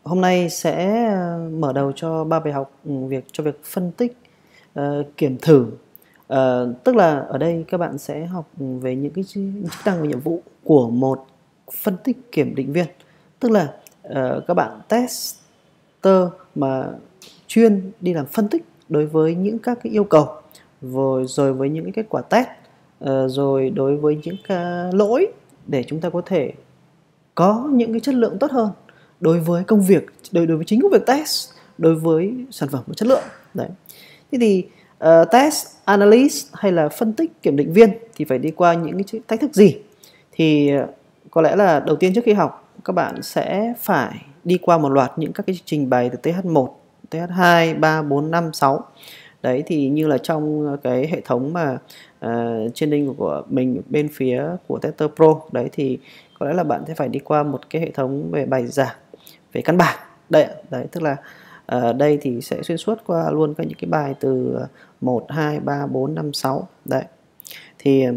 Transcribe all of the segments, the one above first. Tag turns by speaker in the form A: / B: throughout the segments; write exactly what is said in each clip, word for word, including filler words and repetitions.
A: Hôm nay sẽ mở đầu cho ba bài học việc cho việc phân tích, uh, kiểm thử. Uh, tức là ở đây các bạn sẽ học về những cái chức năng và nhiệm vụ của một phân tích kiểm định viên. Tức là uh, các bạn tester mà chuyên đi làm phân tích đối với những các cái yêu cầu, rồi rồi với những cái kết quả test, uh, rồi đối với những cái lỗi để chúng ta có thể có những cái chất lượng tốt hơn đối với công việc, đối đối với chính công việc test, đối với sản phẩm và chất lượng. Đấy. Thế thì uh, test analyst hay là phân tích kiểm định viên thì phải đi qua những cái thách thức gì? Thì uh, có lẽ là đầu tiên trước khi học các bạn sẽ phải đi qua một loạt những các cái trình bày từ T H một, T H hai, ba, bốn, năm, sáu. Đấy thì như là trong cái hệ thống mà uh, training của mình bên phía của Tester Pro đấy thì có lẽ là bạn sẽ phải đi qua một cái hệ thống về bài giảng về căn bản. Đây, đấy tức là uh, đây thì sẽ xuyên suốt qua luôn các những cái bài từ một, hai, ba, bốn, năm, sáu. Đấy. Thì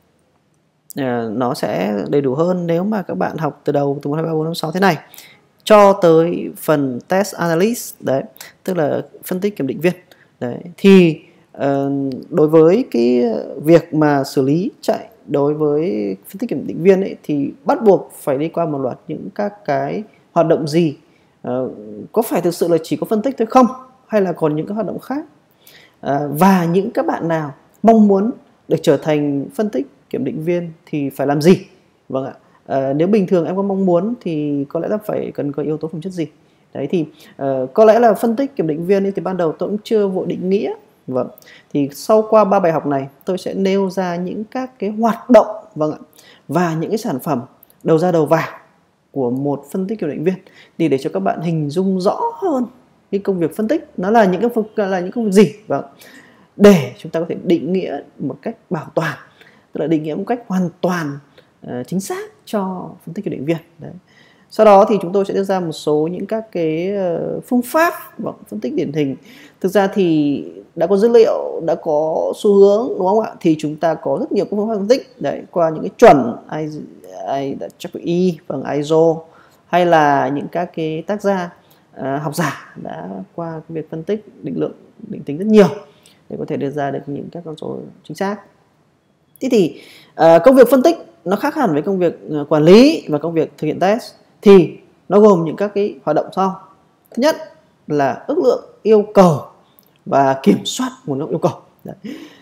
A: uh, nó sẽ đầy đủ hơn nếu mà các bạn học từ đầu từ một, hai, ba, bốn, năm, sáu thế này cho tới phần test analyst, đấy, tức là phân tích kiểm định viên. Đấy. Thì uh, đối với cái việc mà xử lý chạy đối với phân tích kiểm định viên ấy, thì bắt buộc phải đi qua một loạt những các cái hoạt động gì. Uh, có phải thực sự là chỉ có phân tích thôi không, hay là còn những cái hoạt động khác, uh, và những các bạn nào mong muốn được trở thành phân tích kiểm định viên thì phải làm gì. Vâng ạ. Uh, nếu bình thường em có mong muốn thì có lẽ là phải cần có yếu tố phẩm chất gì. Đấy thì uh, có lẽ là phân tích kiểm định viên ấy, thì ban đầu tôi cũng chưa vội định nghĩa. Vâng. Thì sau qua ba bài học này tôi sẽ nêu ra những các cái hoạt động, vâng ạ, và những cái sản phẩm đầu ra đầu vào của một phân tích kiểm định viên, thì để cho các bạn hình dung rõ hơn cái công việc phân tích nó là những cái là những công việc gì, vâng, để chúng ta có thể định nghĩa một cách bảo toàn, tức là định nghĩa một cách hoàn toàn uh, chính xác cho phân tích kiểm định viên. Đấy. Sau đó thì chúng tôi sẽ đưa ra một số những các cái uh, phương pháp và phân tích điển hình. Thực ra thì đã có dữ liệu, đã có xu hướng, đúng không ạ? Thì chúng ta có rất nhiều các phương pháp phân tích đấy, qua những cái chuẩn I, I, I, bằng i ét o, hay là những các cái tác gia uh, học giả đã qua cái việc phân tích định lượng, định tính rất nhiều để có thể đưa ra được những các con số chính xác. Thế thì uh, công việc phân tích nó khác hẳn với công việc uh, quản lý và công việc thực hiện test. Thì nó gồm những các cái hoạt động sau. Thứ nhất là ước lượng yêu cầu và kiểm soát nguồn gốc yêu cầu. Đấy.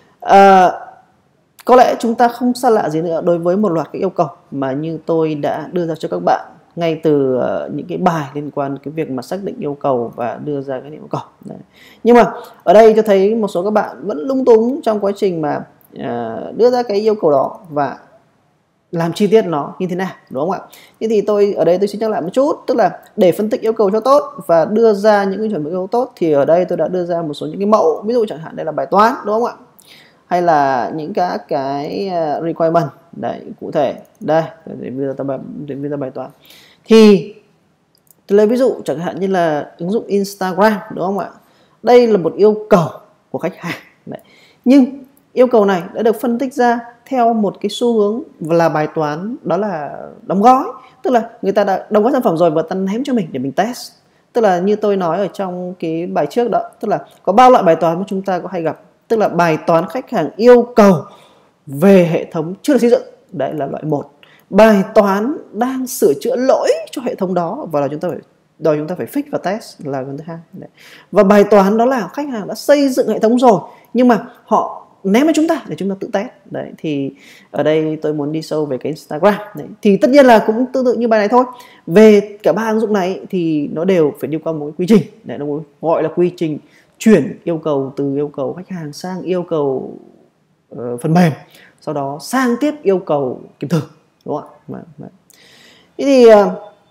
A: À, có lẽ chúng ta không xa lạ gì nữa đối với một loạt các yêu cầu mà như tôi đã đưa ra cho các bạn ngay từ uh, những cái bài liên quan đến cái việc mà xác định yêu cầu và đưa ra cái yêu cầu. Đấy. Nhưng mà ở đây cho thấy một số các bạn vẫn lung túng trong quá trình mà uh, đưa ra cái yêu cầu đó và làm chi tiết nó như thế nào, đúng không ạ? Thế thì tôi ở đây tôi xin nhắc lại một chút, tức là để phân tích yêu cầu cho tốt và đưa ra những cái chuẩn mực yêu cầu tốt thì ở đây tôi đã đưa ra một số những cái mẫu, ví dụ chẳng hạn đây là bài toán, đúng không ạ? Hay là những các cái requirement đấy, cụ thể đây để đưa ra bài, để đưa ra bài toán. Thì tôi lấy ví dụ chẳng hạn như là ứng dụng Instagram, đúng không ạ? Đây là một yêu cầu của khách hàng đấy. Nhưng yêu cầu này đã được phân tích ra theo một cái xu hướng là bài toán, đó là đóng gói. Tức là người ta đã đóng gói sản phẩm rồi và ta ném cho mình để mình test. Tức là như tôi nói ở trong cái bài trước đó, tức là có ba loại bài toán mà chúng ta có hay gặp. Tức là bài toán khách hàng yêu cầu về hệ thống chưa được xây dựng, đấy là loại một. Bài toán đang sửa chữa lỗi cho hệ thống đó và là chúng ta phải đòi chúng ta phải fix và test là cái thứ hai. Đấy. Và bài toán đó là khách hàng đã xây dựng hệ thống rồi nhưng mà họ ném cho chúng ta để chúng ta tự test. Đấy thì ở đây tôi muốn đi sâu về cái Instagram. Đấy. Thì tất nhiên là cũng tương tự như bài này thôi. Về cả ba ứng dụng này thì nó đều phải đi qua một cái quy trình. Đấy, nó gọi là quy trình chuyển yêu cầu từ yêu cầu khách hàng sang yêu cầu uh, phần mềm, sau đó sang tiếp yêu cầu kiểm thử, đúng không ạ? Đấy. Thế thì uh,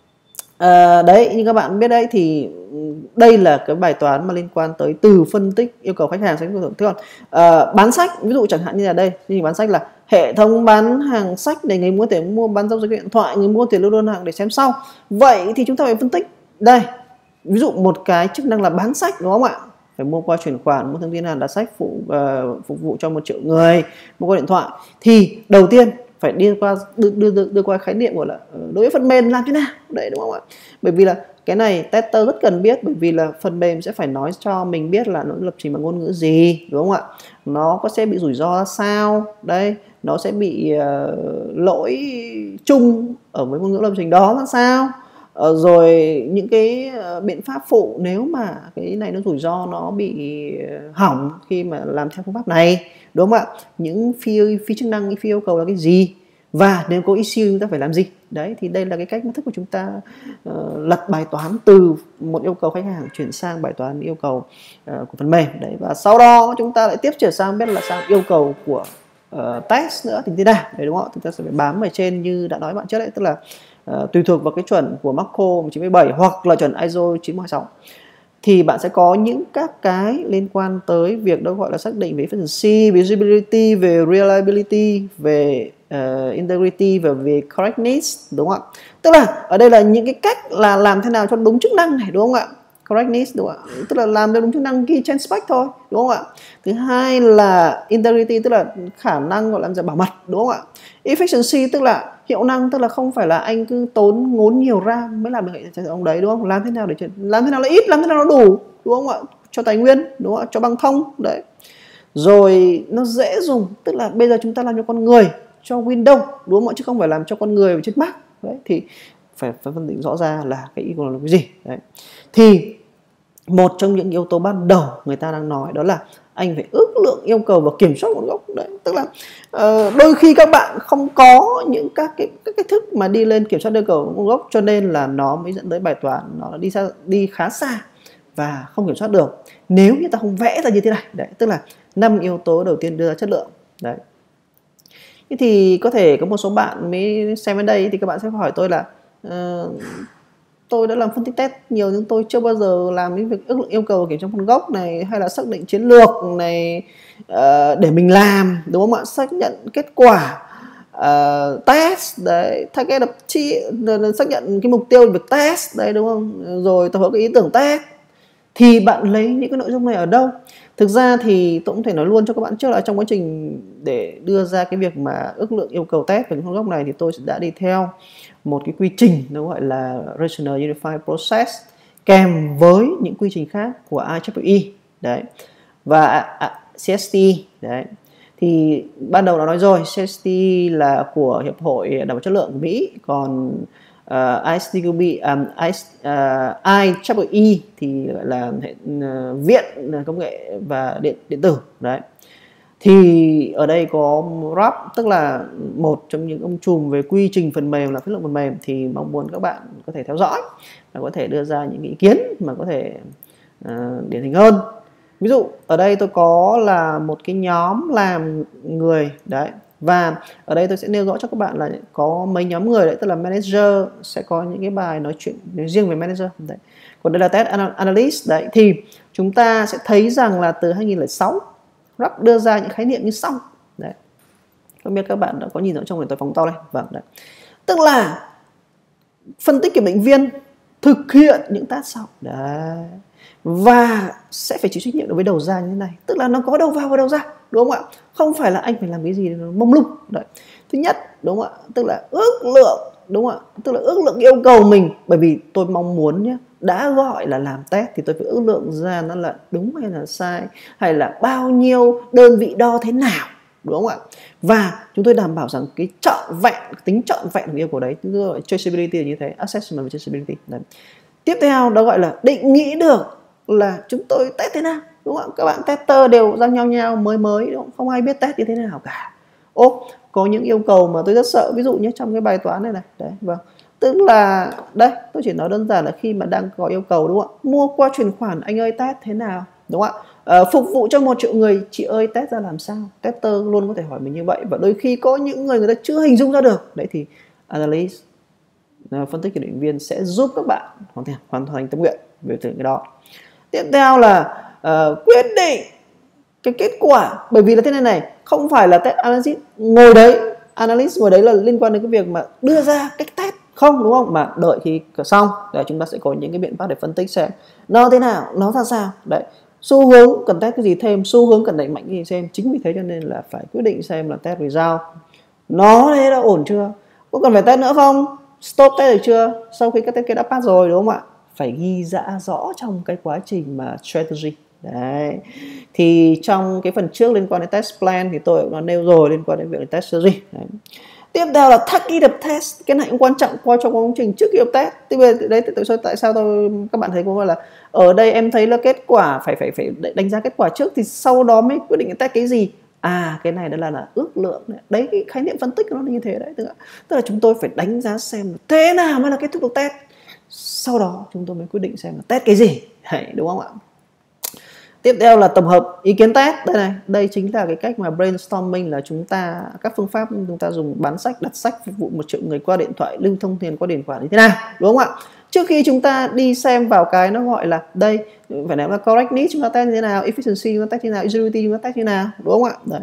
A: uh, đấy như các bạn biết đấy thì đây là cái bài toán mà liên quan tới từ phân tích yêu cầu khách hàng sang yêu cầu thưởng. Uh, bán sách, ví dụ chẳng hạn như là đây, như bán sách là hệ thống bán hàng sách để người mua có thể mua bán giao dịch điện thoại, người mua có thể lưu đơn hàng để xem sau. Vậy thì chúng ta phải phân tích đây, ví dụ một cái chức năng là bán sách, đúng không ạ? Phải mua qua chuyển khoản, mua thông tin hàng đặt sách phụ uh, phục vụ cho một triệu người, mua qua điện thoại. Thì đầu tiên phải đi qua đưa, đưa, đưa, đưa qua khái niệm gọi là đối với phần mềm làm thế nào đấy, đúng không ạ? Bởi vì là cái này tester rất cần biết, bởi vì là phần mềm sẽ phải nói cho mình biết là nó lập trình bằng ngôn ngữ gì, đúng không ạ? Nó có sẽ bị rủi ro ra sao đây, nó sẽ bị uh, lỗi chung ở với ngôn ngữ lập trình đó ra sao, uh, rồi những cái uh, biện pháp phụ nếu mà cái này nó rủi ro, nó bị hỏng khi mà làm theo phương pháp này, đúng không ạ? Những phi phi chức năng, phi yêu cầu là cái gì, và nếu có issue chúng ta phải làm gì đấy. Thì đây là cái cách thức của chúng ta uh, lật bài toán từ một yêu cầu khách hàng chuyển sang bài toán yêu cầu uh, của phần mềm đấy, và sau đó chúng ta lại tiếp chuyển sang biết là sang yêu cầu của uh, test nữa thì thế nào đấy, đúng không ạ? Chúng ta sẽ phải bám ở trên như đã nói bạn trước đấy, tức là uh, tùy thuộc vào cái chuẩn của Marco một chín bảy hoặc là chuẩn i ét o chín một hai sáu thì bạn sẽ có những các cái liên quan tới việc đó gọi là xác định về efficiency, visibility, về reliability, về uh, integrity và về correctness, đúng không ạ? Tức là ở đây là những cái cách là làm thế nào cho đúng chức năng này, đúng không ạ? Correctness, đúng không ạ? Tức là làm cho đúng chức năng ghi trên spec thôi, đúng không ạ? Thứ hai là integrity, tức là khả năng gọi là làm bảo mật, đúng không ạ? Efficiency tức là hiệu năng, tức là không phải là anh cứ tốn ngốn nhiều RAM mới làm được hệ ông đấy, đúng không? Làm thế nào để làm thế nào là ít, làm thế nào nó đủ, đúng không ạ? Cho tài nguyên, đúng không ạ? Cho băng thông đấy. Rồi nó dễ dùng, tức là bây giờ chúng ta làm cho con người, cho Windows, đúng không ạ? Chứ không phải làm cho con người trên Mac đấy, thì phải phải phân định rõ ra là cái yêu cầu là cái gì đấy. Thì một trong những yếu tố ban đầu người ta đang nói đó là anh phải ước lượng yêu cầu và kiểm soát nguồn gốc đấy, tức là uh, đôi khi các bạn không có những các cái các cái thức mà đi lên kiểm soát yêu cầu nguồn gốc, cho nên là nó mới dẫn tới bài toán nó đi xa, đi khá xa và không kiểm soát được nếu như ta không vẽ ra như thế này đấy, tức là năm yếu tố đầu tiên đưa ra chất lượng đấy. Thế thì có thể có một số bạn mới xem đến đây thì các bạn sẽ hỏi tôi là uh, tôi đã làm phân tích test nhiều nhưng tôi chưa bao giờ làm những việc ước lượng yêu cầu kiểm tra nguồn gốc này, hay là xác định chiến lược này uh, để mình làm, đúng không ạ? Xác nhận kết quả uh, test đấy, target of xác nhận cái mục tiêu việc test đấy, đúng không? Rồi tập hợp cái ý tưởng test. Thì bạn lấy những cái nội dung này ở đâu? Thực ra thì tôi cũng thể nói luôn cho các bạn trước là trong quá trình để đưa ra cái việc mà ước lượng yêu cầu test về nguồn gốc này thì tôi đã đi theo một cái quy trình nó gọi là Rational Unified Process kèm với những quy trình khác của i triple e đấy và à, xê ét tê đấy. Thì ban đầu nó nói rồi, xê ét tê là của Hiệp hội Đảm bảo chất lượng của Mỹ, còn uh, i ét tê quy bê, um, I, uh, i triple e thì gọi là hệ, uh, viện công nghệ và điện điện tử đấy. Thì ở đây có rap, tức là một trong những ông trùm về quy trình phần mềm là chất lượng phần mềm, thì mong muốn các bạn có thể theo dõi và có thể đưa ra những ý kiến mà có thể uh, điển hình hơn. Ví dụ ở đây tôi có là một cái nhóm làm người đấy, và ở đây tôi sẽ nêu rõ cho các bạn là có mấy nhóm người đấy, tức là manager sẽ có những cái bài nói chuyện nói riêng về manager đấy. Còn đây là test analyst đấy, thì chúng ta sẽ thấy rằng là từ hai nghìn lẻ sáu rap đưa ra những khái niệm như sau đấy. Không biết các bạn đã có nhìn rõ trong này, tôi phóng to lên. Vâng đấy. Tức là phân tích kiểm định viên thực hiện những task sau đấy, và sẽ phải chịu trách nhiệm đối với đầu ra như thế này, tức là nó có đầu vào và đầu ra, đúng không ạ? Không phải là anh phải làm cái gì nó mông lung đấy. Thứ nhất, đúng không ạ, tức là ước lượng, đúng không ạ, tức là ước lượng yêu cầu mình, bởi vì tôi mong muốn nhé, đã gọi là làm test thì tôi phải ước lượng ra nó là đúng hay là sai, hay là bao nhiêu đơn vị đo thế nào, đúng không ạ? Và chúng tôi đảm bảo rằng cái trọn vẹn, tính trọn vẹn của yêu cầu đấy, tức là traceability là như thế, assessment và traceability đấy. Tiếp theo đó gọi là định nghĩa được là chúng tôi test thế nào, đúng không ạ? Các bạn tester đều ra nhau nhau mới mới, đúng không? Không ai biết test như thế nào cả. Ô, có những yêu cầu mà tôi rất sợ, ví dụ như trong cái bài toán này này, đấy, vâng. Tức là đây, tôi chỉ nói đơn giản là khi mà đang có yêu cầu, đúng không ạ? Mua qua chuyển khoản, anh ơi test thế nào, đúng không ạ? À, phục vụ cho một triệu người, chị ơi test ra làm sao? Tester luôn có thể hỏi mình như vậy, và đôi khi có những người người ta chưa hình dung ra được, đấy thì analyst, phân tích kiểm định viên sẽ giúp các bạn hoàn thành hoàn thành tâm nguyện về từ cái đó. Tiếp theo là uh, quyết định cái kết quả, bởi vì là thế này này, không phải là test analyst ngồi đấy, analyst ngồi đấy là liên quan đến cái việc mà đưa ra cách test không, đúng không, mà đợi khi xong để chúng ta sẽ có những cái biện pháp để phân tích xem nó thế nào, nó ra sao đấy, xu hướng cần test cái gì thêm, xu hướng cần đẩy mạnh cái gì xem. Chính vì thế cho nên là phải quyết định xem là test result Nó thế đã ổn chưa, có cần phải test nữa không, stop test được chưa, sau khi các test kia đã pass rồi, đúng không ạ? Phải ghi rõ rõ trong cái quá trình mà strategy. Đấy, thì trong cái phần trước liên quan đến test plan thì tôi cũng đã nêu rồi liên quan đến việc test strategy. Đấy. Tiếp theo là target of test, cái này cũng quan trọng qua trong quá trình trước khi test. Thì đấy tại sao tại sao tôi các bạn thấy có là ở đây em thấy là kết quả phải phải phải đánh giá kết quả trước thì sau đó mới quyết định test cái gì. À, cái này đó là, là ước lượng đấy. Đấy, cái khái niệm phân tích nó là như thế đấy, tức là, tức là chúng tôi phải đánh giá xem thế nào mới là kết thúc được test, sau đó chúng tôi mới quyết định xem là test cái gì. Đấy, đúng không ạ? Tiếp theo là tổng hợp ý kiến test. Đây này, đây chính là cái cách mà brainstorming, là chúng ta các phương pháp chúng ta dùng bán sách, đặt sách phục vụ một triệu người qua điện thoại, lưu thông tiền qua điện khoản như thế nào, đúng không ạ? Trước khi chúng ta đi xem vào cái nó gọi là đây phải nói là correctness chúng ta test như thế nào, efficiency chúng ta test như thế nào, usability chúng ta test như thế nào, đúng không ạ? Đấy.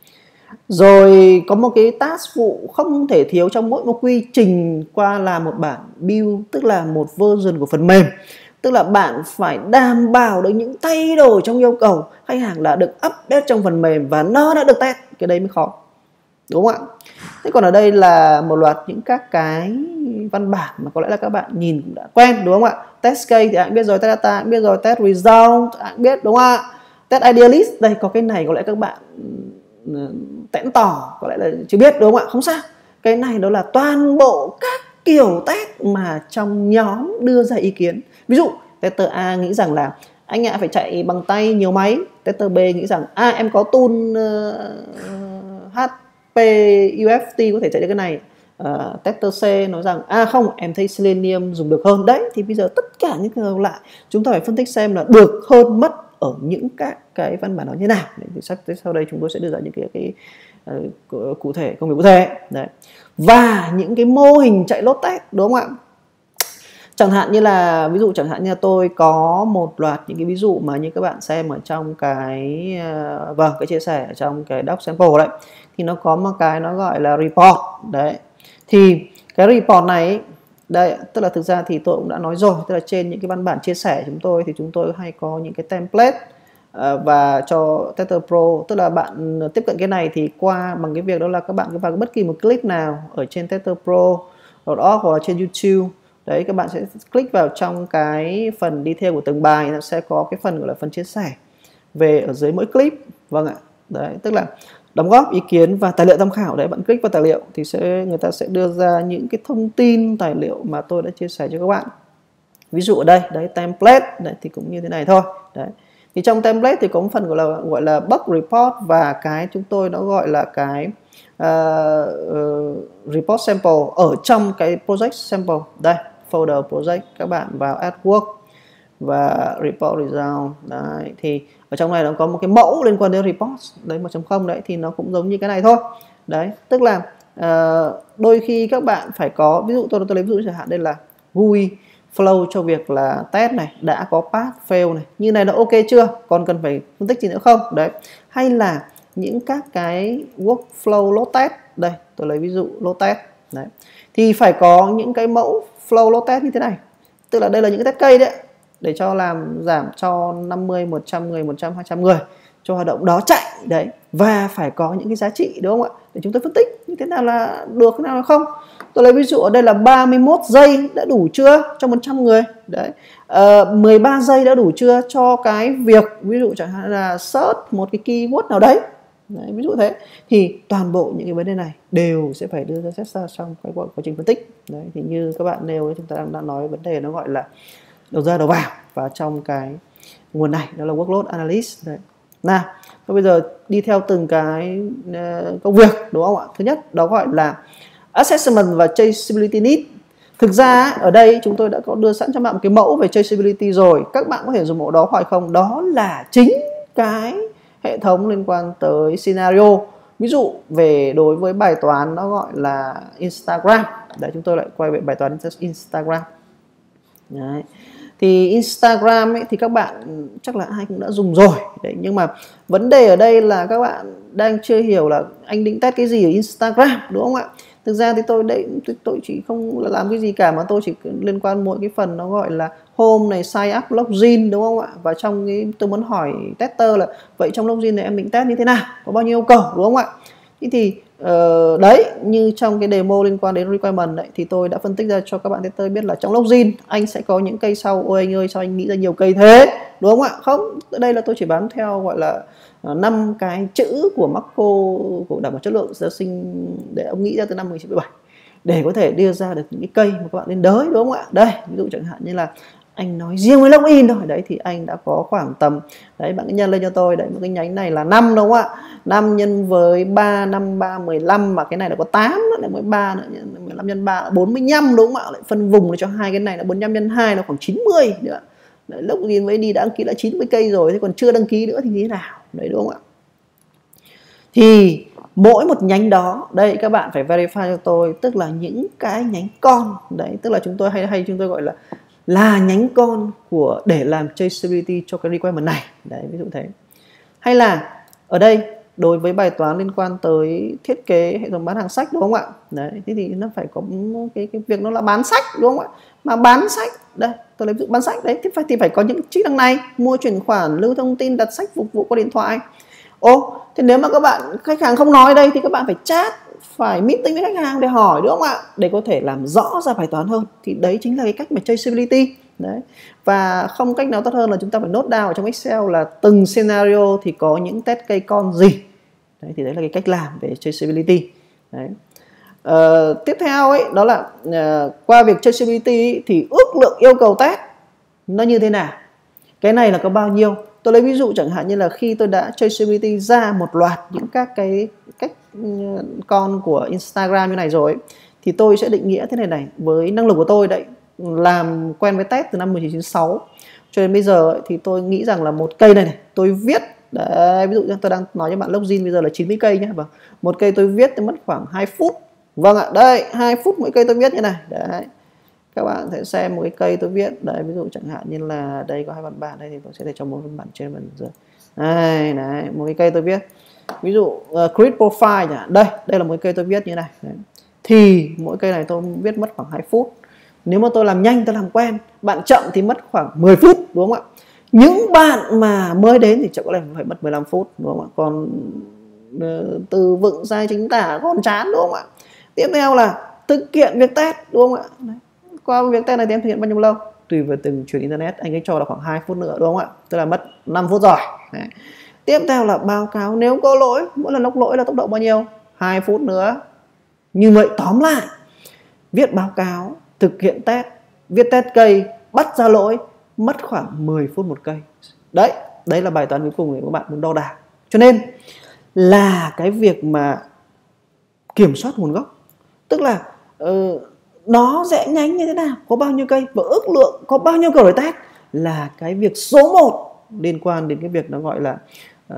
A: Rồi có một cái task phụ không thể thiếu trong mỗi một quy trình qua là một bản build, tức là một version của phần mềm. Tức là bạn phải đảm bảo được những thay đổi trong yêu cầu khách hàng là được update trong phần mềm và nó đã được test, cái đấy mới khó, đúng không ạ? Thế còn ở đây là một loạt những các cái văn bản mà có lẽ là các bạn nhìn cũng đã quen, đúng không ạ? Test case thì anh biết rồi, test data anh biết rồi, test result anh biết, đúng không ạ? Test idealist, đây có cái này có lẽ các bạn tẽn tỏ có lẽ là chưa biết, đúng không ạ? Không sao, cái này đó là toàn bộ các kiểu test mà trong nhóm đưa ra ý kiến. Ví dụ tester A nghĩ rằng là anh ạ phải chạy bằng tay nhiều máy, tester B nghĩ rằng à em có tool uh, hát pê u ép tê có thể chạy được cái này, uh, tester C nói rằng à không em thấy Selenium dùng được hơn. Đấy, thì bây giờ tất cả những cái lại chúng ta phải phân tích xem là được hơn mất ở những các cái văn bản đó như nào. Thì sắp tới sau đây chúng tôi sẽ đưa ra những cái, cái uh, cụ thể, công việc cụ thể. Đấy. Và những cái mô hình chạy load test, đúng không ạ? Chẳng hạn như là ví dụ chẳng hạn như là tôi có một loạt những cái ví dụ mà như các bạn xem ở trong cái uh, vâng cái chia sẻ ở trong cái doc sample đấy, thì nó có một cái nó gọi là report. Đấy, thì cái report này đây, tức là thực ra thì tôi cũng đã nói rồi, tức là trên những cái văn bản chia sẻ chúng tôi thì chúng tôi hay có những cái template uh, và cho Tester Pro, tức là bạn tiếp cận cái này thì qua bằng cái việc đó là các bạn cứ vào bất kỳ một clip nào ở trên Tester Pro hoặc là trên YouTube. Đấy, các bạn sẽ click vào trong cái phần detail của từng bài, nó sẽ có cái phần gọi là phần chia sẻ về ở dưới mỗi clip. Vâng ạ. Đấy, tức là đóng góp ý kiến và tài liệu tham khảo. Đấy, bạn click vào tài liệu thì sẽ người ta sẽ đưa ra những cái thông tin tài liệu mà tôi đã chia sẻ cho các bạn. Ví dụ ở đây, đấy template, đấy thì cũng như thế này thôi. Đấy. Thì trong template thì có một phần gọi là gọi là bug report và cái chúng tôi nó gọi là cái uh, uh, report sample ở trong cái project sample. Đây, folder project, các bạn vào add work và report result. Đấy, thì ở trong này nó có một cái mẫu liên quan đến report đấy một chấm không đấy, thì nó cũng giống như cái này thôi. Đấy, tức là uh, đôi khi các bạn phải có, ví dụ tôi tôi lấy ví dụ chẳng hạn đây là giê u i flow cho việc là test này, đã có pass fail này, như này là ok chưa, còn cần phải phân tích gì nữa không? Đấy, hay là những các cái workflow load test, đây tôi lấy ví dụ load test. Đấy, thì phải có những cái mẫu flow load test như thế này, tức là đây là những cái test case đấy, để cho làm giảm cho năm mươi, một trăm người, một trăm, hai trăm người cho hoạt động đó chạy. Đấy, và phải có những cái giá trị, đúng không ạ, để chúng tôi phân tích như thế nào là được, thế nào là không. Tôi lấy ví dụ ở đây là ba mươi mốt giây đã đủ chưa cho một trăm người. Đấy, uh, mười ba giây đã đủ chưa cho cái việc ví dụ chẳng hạn là search một cái keyword nào đấy. Đấy, ví dụ thế, thì toàn bộ những cái vấn đề này đều sẽ phải đưa ra xét ra trong cái quá trình phân tích. Đấy, thì như các bạn nêu chúng ta đang, đang nói vấn đề nó gọi là đầu ra đầu vào, và trong cái nguồn này đó là workload analysis. Đấy. Nào, bây giờ đi theo từng cái uh, công việc, đúng không ạ? Thứ nhất đó gọi là assessment và traceability need. Thực ra ở đây chúng tôi đã có đưa sẵn cho bạn một cái mẫu về traceability rồi, các bạn có thể dùng mẫu đó hoặc không. Đó là chính cái hệ thống liên quan tới scenario. Ví dụ về đối với bài toán nó gọi là Instagram. Đấy, chúng tôi lại quay về bài toán Instagram. Đấy. Thì Instagram ấy, thì các bạn chắc là ai cũng đã dùng rồi. Đấy, nhưng mà vấn đề ở đây là các bạn đang chưa hiểu là anh định test cái gì ở Instagram, đúng không ạ? Thực ra thì tôi đây tôi, tôi chỉ không là làm cái gì cả, mà tôi chỉ liên quan mỗi cái phần nó gọi là home này, sign up, login, đúng không ạ? Và trong cái tôi muốn hỏi tester là vậy trong login này em định test như thế nào, có bao nhiêu yêu cầu, đúng không ạ? Thì uh, đấy, như trong cái demo liên quan đến requirement đấy, thì tôi đã phân tích ra cho các bạn tester biết là trong login anh sẽ có những cây sau. Ôi anh ơi, sao anh nghĩ ra nhiều cây thế, đúng không ạ? Không, đây là tôi chỉ bám theo gọi là năm uh, cái chữ của Marco của đảm bảo chất lượng sơ sinh để ông nghĩ ra từ năm một nghìn chín trăm bảy mươi bảy để có thể đưa ra được những cái cây mà các bạn nên đới, đúng không ạ? Đây, ví dụ chẳng hạn như là anh nói riêng với login thôi đấy, thì anh đã có khoảng tầm đấy, bạn cứ nhân lên cho tôi đấy, một cái nhánh này là năm, đúng không ạ? năm nhân với ba, năm ba mười lăm, mà cái này là có tám nữa, lại mới ba nữa, mười lăm nhân ba là bốn mươi lăm, đúng không ạ? Lại phân vùng để cho hai cái này là bốn mươi lăm nhân hai là khoảng chín mươi nữa. Đấy, login với đi đã đăng ký là chín mươi cây rồi, thế còn chưa đăng ký nữa thì như thế nào? Đấy, đúng không ạ? Thì mỗi một nhánh đó, đây các bạn phải verify cho tôi, tức là những cái nhánh con đấy, tức là chúng tôi hay hay chúng tôi gọi là là nhánh con của để làm traceability cho cái requirement này đấy, ví dụ thế. Hay là ở đây đối với bài toán liên quan tới thiết kế hệ thống bán hàng sách, đúng không ạ? Đấy, thế thì nó phải có cái cái việc nó là bán sách, đúng không ạ? Mà bán sách đây, tôi lấy ví dụ bán sách đấy thì phải thì phải có những chức năng này: mua, chuyển khoản, lưu thông tin, đặt sách, phục vụ qua điện thoại. Ô, thì nếu mà các bạn khách hàng không nói đây thì các bạn phải chat, phải meeting với khách hàng để hỏi, đúng không ạ? Để có thể làm rõ ra bài toán hơn. Thì đấy chính là cái cách mà traceability. Đấy. Và không cách nào tốt hơn là chúng ta phải note down ở trong Excel là từng scenario thì có những test case con gì. Đấy, thì đấy là cái cách làm về traceability. Đấy. Uh, tiếp theo ấy, đó là uh, qua việc traceability ấy, thì ước lượng yêu cầu test nó như thế nào, cái này là có bao nhiêu. Tôi lấy ví dụ chẳng hạn như là khi tôi đã traceability ra một loạt những các cái cách con của Instagram như này rồi, thì tôi sẽ định nghĩa thế này này, với năng lực của tôi đấy, làm quen với test từ năm một nghìn chín trăm chín mươi sáu cho đến bây giờ ấy, thì tôi nghĩ rằng là một cây này, này tôi viết đấy, ví dụ như tôi đang nói cho bạn login bây giờ là chín mươi cây nhé, vâng, một cây tôi viết tôi mất khoảng hai phút, vâng ạ, đây hai phút mỗi cây tôi viết như này đấy. Các bạn sẽ xem một cái cây tôi viết đấy, ví dụ chẳng hạn như là đây có hai văn bản đây thì tôi sẽ để cho một văn bản trên phần dưới đây, đấy một cái cây tôi viết, ví dụ uh, create profile nhỉ, đây đây là một cái cây tôi viết như này đấy. Thì mỗi cây này tôi viết mất khoảng hai phút. Nếu mà tôi làm nhanh, tôi làm quen, bạn chậm thì mất khoảng mười phút, đúng không ạ? Những bạn mà mới đến thì chắc có lẽ phải mất mười lăm phút, đúng không ạ? Còn uh, từ vựng sai chính tả còn chán, đúng không ạ? Tiếp theo là thực hiện việc test, đúng không ạ? Đấy. Qua việc test này thì em thực hiện bao nhiêu lâu? Tùy vào từng chuyến internet, anh ấy cho là khoảng hai phút nữa, đúng không ạ? Tức là mất năm phút rồi. Đấy. Tiếp theo là báo cáo nếu có lỗi, mỗi lần log lỗi là tốc độ bao nhiêu? hai phút nữa. Như vậy tóm lại, viết báo cáo, thực hiện test, viết test cây, bắt ra lỗi mất khoảng mười phút một cây. Đấy, đấy là bài toán cuối cùng để các bạn muốn đo đạc. Cho nên là cái việc mà kiểm soát nguồn gốc, tức là uh, nó rẽ nhánh như thế nào, có bao nhiêu cây và ước lượng có bao nhiêu cầu để test là cái việc số một liên quan đến cái việc nó gọi là uh,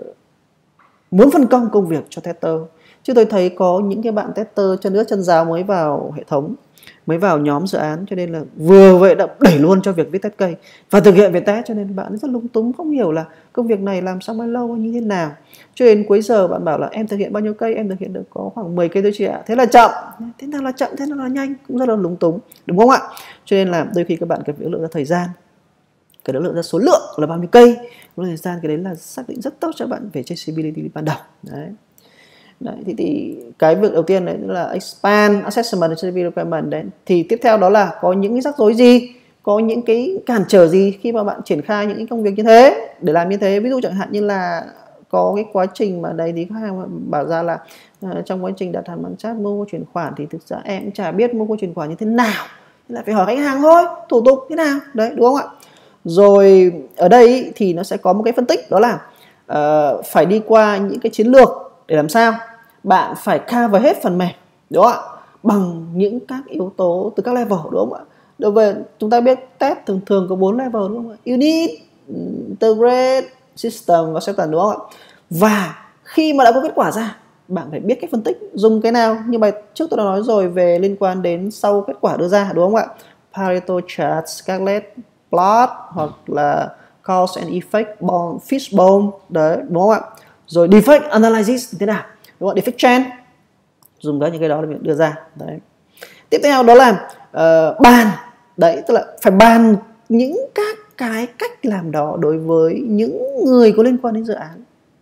A: muốn phân công công việc cho tester. Chứ tôi thấy có những cái bạn tester chân ướt chân ráo mới vào hệ thống, mới vào nhóm dự án, cho nên là vừa vậy đã đẩy luôn cho việc viết test cây và thực hiện việc test, cho nên bạn rất lung túng, không hiểu là công việc này làm xong bao lâu, như thế nào. Cho đến cuối giờ bạn bảo là em thực hiện bao nhiêu cây, em thực hiện được có khoảng mười cây thôi chị ạ. Thế là chậm, thế nào là chậm, thế nào là nhanh, cũng rất là lung túng, đúng không ạ? Cho nên là đôi khi các bạn cần phải ước lượng ra thời gian, cần ước lượng ra số lượng là bao nhiêu cây, ước thời gian, cái đấy là xác định rất tốt cho bạn về traceability ban đầu. Đấy. Đấy, thì, thì cái việc đầu tiên đấy là expand assessment and traceability requirement đấy. Thì tiếp theo đó là có những cái rắc rối gì, có những cái cản trở gì khi mà bạn triển khai những cái công việc như thế để làm như thế. Ví dụ chẳng hạn như là có cái quá trình mà đây thì khách hàng bảo ra là uh, trong quá trình đặt hàng bằng chat mua chuyển khoản thì thực ra em cũng chả biết mua chuyển khoản như thế nào, thế là phải hỏi khách hàng thôi, thủ tục thế nào đấy, đúng không ạ? Rồi ở đây thì nó sẽ có một cái phân tích, đó là uh, phải đi qua những cái chiến lược để làm sao bạn phải cover hết phần mềm, đúng không ạ, bằng những các yếu tố từ các level, đúng không ạ? Đối với chúng ta biết test thường thường có bốn level, đúng không ạ? Unit, integrate, system và acceptance, đúng không ạ? Và khi mà đã có kết quả ra, bạn phải biết cách phân tích dùng cái nào. Như bài trước tôi đã nói rồi về liên quan đến sau kết quả đưa ra, đúng không ạ? Pareto chart, Scarlett plot hoặc là cause and effect bone, fishbone, đấy, đúng không ạ? Rồi defect analysis thế nào, đúng không? Defect trend, dùng đó những cái đó để mình đưa ra. Đấy. Tiếp theo đó là uh, bàn, đấy, tức là phải bàn những các cái cách làm đó đối với những người có liên quan đến dự án.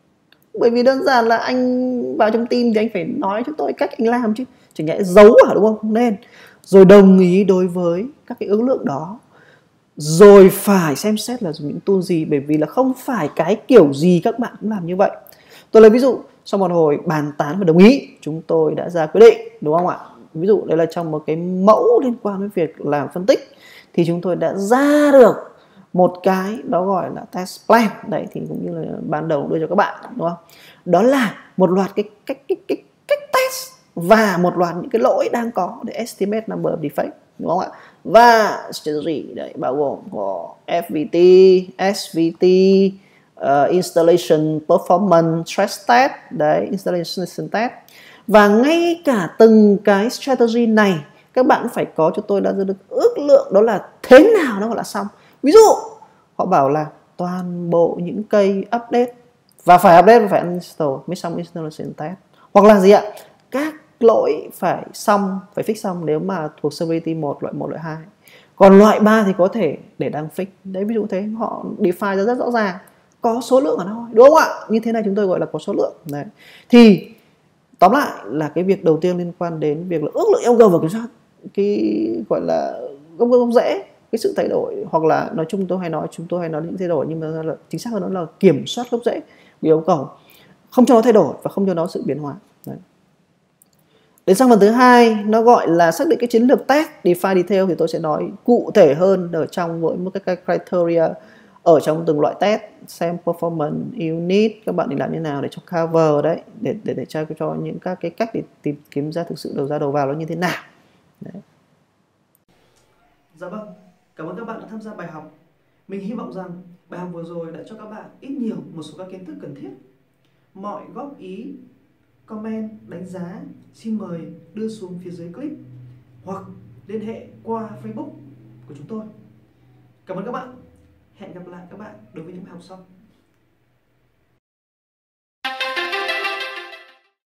A: Bởi vì đơn giản là anh vào trong team thì anh phải nói cho tôi cách anh làm chứ, chẳng nhẽ giấu à, đúng không? Không nên. Rồi đồng ý đối với các cái ước lượng đó, rồi phải xem xét là dùng những tool gì, bởi vì là không phải cái kiểu gì các bạn cũng làm như vậy. Tôi lấy ví dụ, sau một hồi bàn tán và đồng ý, chúng tôi đã ra quyết định, đúng không ạ? Ví dụ đây là trong một cái mẫu liên quan với việc làm phân tích, thì chúng tôi đã ra được một cái đó gọi là test plan. Đấy thì cũng như là ban đầu đưa cho các bạn, đúng không? Đó là một loạt cái cách cách cách cách test và một loạt những cái lỗi đang có để estimate number of defect, đúng không ạ? Và strategy đấy bao gồm có ép vê tê, ét vê tê, uh, installation performance stress test, đấy, installation test. Và ngay cả từng cái strategy này các bạn phải có cho tôi đã được ước lượng đó là thế nào nó gọi là xong. Ví dụ họ bảo là toàn bộ những cây update và phải update và phải uninstall mới xong installation test, hoặc là gì ạ, các lỗi phải xong, phải fix xong nếu mà thuộc severity một, loại một, loại hai, còn loại ba thì có thể để đang fix. Đấy, ví dụ thế, họ define ra rất rõ ràng, có số lượng ở thôi, đúng không ạ? Như thế này chúng tôi gọi là có số lượng. Đấy, thì tóm lại là cái việc đầu tiên liên quan đến việc là ước lượng yêu cầu và kiểm soát cái gọi là gốc gốc rễ cái sự thay đổi, hoặc là nói chung tôi hay nói chúng tôi hay nói những thay đổi, nhưng mà là chính xác hơn đó là kiểm soát gốc rễ yêu cầu, không cho nó thay đổi và không cho nó sự biến hóa. Đấy. Đến sang phần thứ hai, nó gọi là xác định cái chiến lược test, define detail, thì tôi sẽ nói cụ thể hơn ở trong với một cái criteria ở trong từng loại test, xem performance unit các bạn định làm như nào để cho cover đấy, để để để cho cho những các cái cách để tìm kiếm ra thực sự đầu ra đầu vào nó như thế nào. Đấy. Dạ vâng, cảm ơn các bạn đã tham gia bài học. Mình hy vọng rằng bài học vừa rồi đã cho các bạn ít nhiều một số các kiến thức cần thiết. Mọi góp ý, comment, đánh giá xin mời đưa xuống phía dưới clip hoặc liên hệ qua Facebook của chúng tôi. Cảm ơn các bạn. Hẹn gặp lại các bạn đối với những bài học sau.